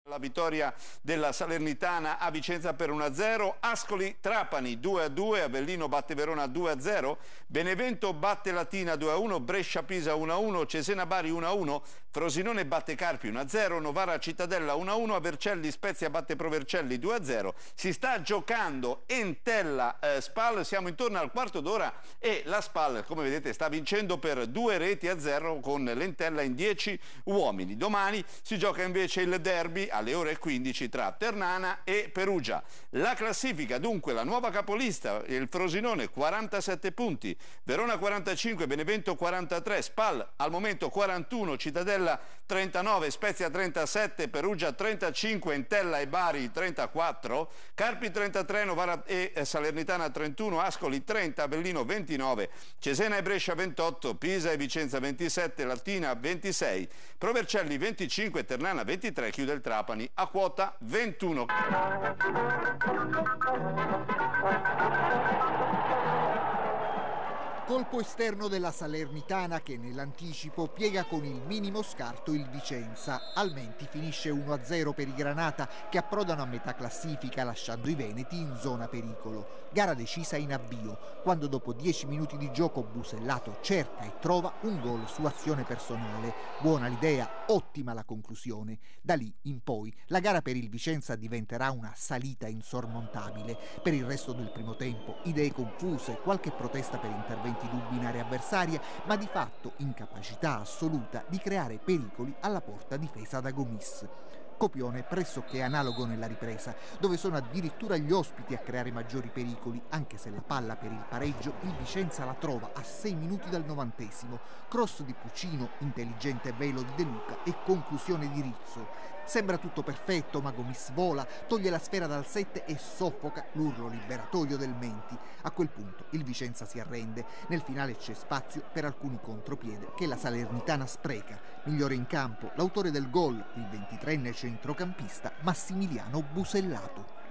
La vittoria della Salernitana a Vicenza per 1-0, Ascoli-Trapani 2-2, Avellino batte Verona 2-0, Benevento batte Latina 2-1, Brescia-Pisa 1-1, Cesena-Bari 1-1, Frosinone batte Carpi 1-0, Novara-Cittadella 1-1, Vercelli-Spezia batte Provercelli 2-0. Si sta giocando Entella-Spal, siamo intorno al quarto d'ora e la Spal, come vedete, sta vincendo per 2-0 con l'Entella in 10 uomini. Domani si gioca invece il derby alle ore 15 tra Ternana e Perugia. La classifica, dunque, la nuova capolista, il Frosinone 47 punti, Verona 45, Benevento 43, Spal al momento 41, Cittadella 39, Spezia 37, Perugia 35, Entella e Bari 34, Carpi 33, Novara e Salernitana 31, Ascoli 30, Avellino 29, Cesena e Brescia 28, Pisa e Vicenza 27, Latina 26, Provercelli 25, Ternana 23, chiude il Trapani a quota 21. Colpo esterno della Salernitana che nell'anticipo piega con il minimo scarto il Vicenza. Almenti finisce 1-0 per i Granata che approdano a metà classifica lasciando i veneti in zona pericolo. Gara decisa in avvio, quando dopo 10 minuti di gioco Busellato cerca e trova un gol su azione personale. Buona l'idea, ottima la conclusione. Da lì in poi la gara per il Vicenza diventerà una salita insormontabile. Per il resto del primo tempo idee confuse, qualche protesta per interventi dubbi in area avversaria, ma di fatto incapacità assoluta di creare pericoli alla porta difesa da Gomis. Copione pressoché analogo nella ripresa, dove sono addirittura gli ospiti a creare maggiori pericoli, anche se la palla per il pareggio il Vicenza la trova a 6 minuti dal 90°. Cross di Puccino, intelligente velo di De Luca e conclusione di Rizzo. Sembra tutto perfetto, ma Gomis vola, toglie la sfera dal 7 e soffoca l'urlo liberatorio del Menti. A quel punto il Vicenza si arrende. Nel finale c'è spazio per alcuni contropiede che la Salernitana spreca. Migliore in campo l'autore del gol, il 23enne centrocampista Massimiliano Busellato.